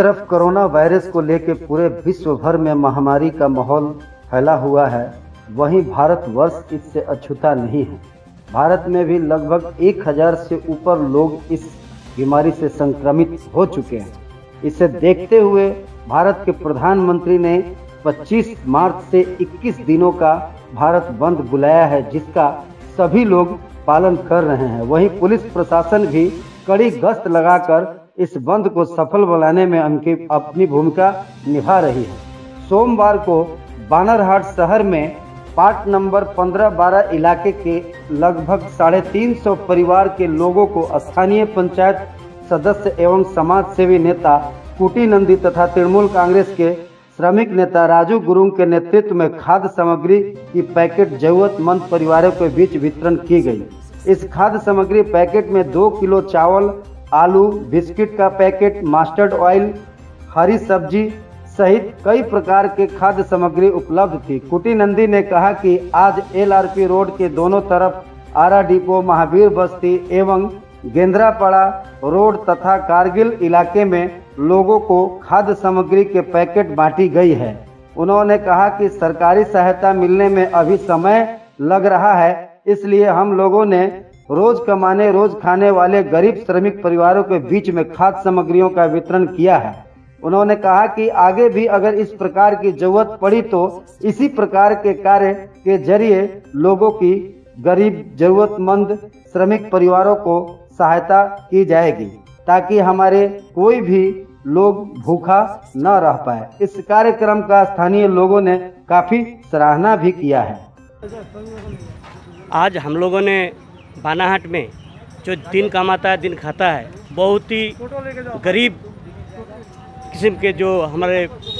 तरफ corona virus को लेकर पूरे विश्व भर में महामारी का माहौल फैला हुआ है, वहीं भारतवर्ष इससे अछूता नहीं है। भारत में भी लगभग 1000 से ऊपर लोग इस बीमारी से संक्रमित हो चुके हैं। इसे देखते हुए भारत के प्रधानमंत्री ने 25 मार्च से 21 दिनों का भारत बंद बुलाया है, जिसका सभी लोग पालन कर रहे हैं। वहीं पुलिस प्रशासन भी कड़ी गश्त लगाकर इस बंद को सफल बनाने में अपनी भूमिका निभा रही है। सोमवार को बानरहाट शहर में पार्ट नंबर 15-12 इलाके के लगभग 350 परिवार के लोगों को स्थानीय पंचायत सदस्य एवं समाज सेवी नेता कुटी नंदी तथा तृणमूल कांग्रेस के श्रमिक नेता राजू गुरुंग के नेतृत्व में खाद्य सामग्री की पैकेट जरूरतमंद परिवारों के बीच वितरण की गई। इस खाद्य सामग्री पैकेट में 2 किलो चावल, आलू, बिस्किट का पैकेट, मस्टर्ड ऑयल, हरी सब्जी सहित कई प्रकार के खाद्य सामग्री उपलब्ध थी। कुटी नंदी ने कहा कि आज LRP रोड के दोनों तरफ आरा डिपो, महावीर बस्ती एवं गेंद्रापाड़ा रोड तथा कारगिल इलाके में लोगों को खाद्य सामग्री के पैकेट बांटी गई है। उन्होंने कहा कि सरकारी सहायता मिलने में अभी समय लग रहा है, इसलिए हम लोगों ने रोज कमाने रोज खाने वाले गरीब श्रमिक परिवारों के बीच में खाद्य सामग्रियों का वितरण किया है। उन्होंने कहा कि आगे भी अगर इस प्रकार की जरूरत पड़ी तो इसी प्रकार के कार्य के जरिए लोगों की गरीब जरूरतमंद श्रमिक परिवारों को सहायता की जाएगी, ताकि हमारे कोई भी लोग भूखा न रह पाए। इस कार्यक्रम का स्थानीय लोगों ने काफी सराहना भी किया है। आज हम लोगों ने बानाहाट में जो दिन कमाता है दिन खाता है, बहुत ही गरीब किस्म के जो हमारे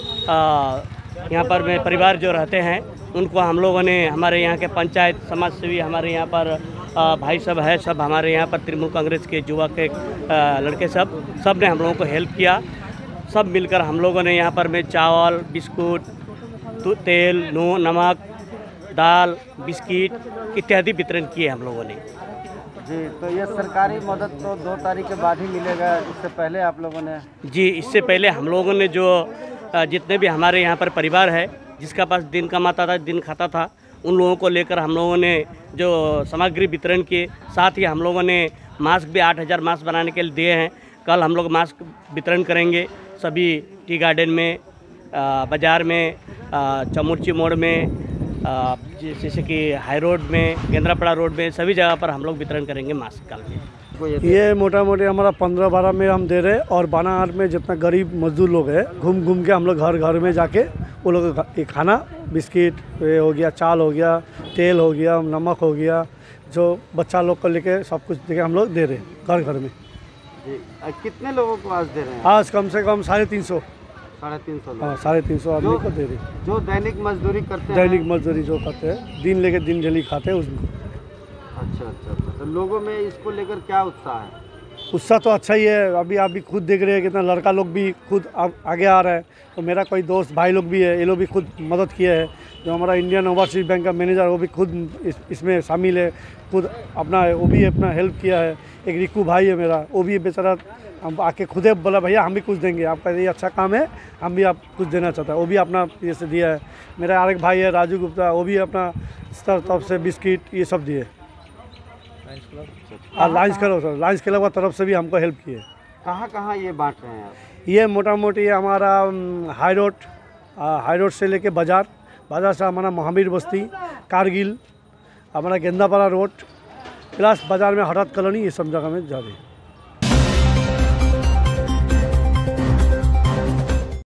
यहाँ पर में परिवार जो रहते हैं, उनको हम लोगों ने हमारे यहाँ के पंचायत समाज सेवी हमारे यहाँ पर भाई सब है, सब हमारे यहाँ पर तृणमूल कांग्रेस के युवा के लड़के सब ने हम लोगों को हेल्प किया। सब मिलकर हम लोगों ने यहाँ पर में चावल, बिस्कुट, तेल, नमक, दाल, बिस्किट इत्यादि वितरण किए हम लोगों ने। जी, तो ये सरकारी मदद तो 2 तारीख के बाद ही मिलेगा, इससे पहले आप लोगों ने? जी, इससे पहले हम लोगों ने जो जितने भी हमारे यहाँ पर परिवार है, जिसका पास दिन कमाता था दिन खाता था, उन लोगों को लेकर हम लोगों ने जो सामग्री वितरण किए। साथ ही हम लोगों ने मास्क भी 8000 मास्क बनाने के लिए दिए हैं। कल हम लोग मास्क वितरण करेंगे सभी टी गार्डन में, बाज़ार में, चमुर्ची मोड़ में, जैसे कि हाई रोड में, गेंद्रापाड़ा रोड में, सभी जगह पर हम लोग वितरण करेंगे मास्क कल में। ये मोटा मोटी हमारा 15-12 में हम दे रहे हैं, और बानाहाट में जितना गरीब मजदूर लोग हैं, घूम घूम के हम लोग घर घर में जाके वो लोग खाना, बिस्किट हो गया, चाल हो गया, तेल हो गया, नमक हो गया, जो बच्चा लोग को लेके सब कुछ देके हम लोग दे रहे हैं घर घर में। जी, कितने लोगों को आज दे रहे हैं? आज कम से कम 350 लोग। हाँ, 350 आदमी को दे रहे हैं। जो दैनिक मजदूरी करते हैं, दैनिक मजदूरी जो करते हैं, दिन लेके दिन जली खाते हैं उसको। अच्छा, तो लोगों में इसको लेकर क्या उत्साह है? उत्साह तो अच्छा ही है। अभी खुद देख रहे हैं कितना लड़का लोग भी खुद आगे आ रहा है। तो मेरा कोई दोस्त भाई लोग भी है, ये लोग भी खुद मदद किए हैं। जो हमारा इंडियन ओवरसीज बैंक का मैनेजर, वो भी खुद इसमें शामिल है, खुद वो भी अपना हेल्प किया है। एक रिकू भाई है मेरा, वो भी बेचारा हम आके खुद ही बोला भैया हम भी कुछ देंगे, आपका ये अच्छा काम है, हम भी आप कुछ देना चाहता है, वो भी अपना ये से दिया है। मेरा और एक भाई है राजू गुप्ता, वो भी अपना तरफ से बिस्किट ये सब दिए। लायंस क्लब की तरफ से भी हमको हेल्प किए। कहाँ ये बांट रहे हैं आप? ये मोटा मोटी हमारा हाई रोड से लेके बाज़ार से हमारा महावीर बस्ती, कारगिल, हमारा गेंदापाड़ा रोड, प्लस बाज़ार में हड़त कॉलोनी, ये सब जगह में जा रही है।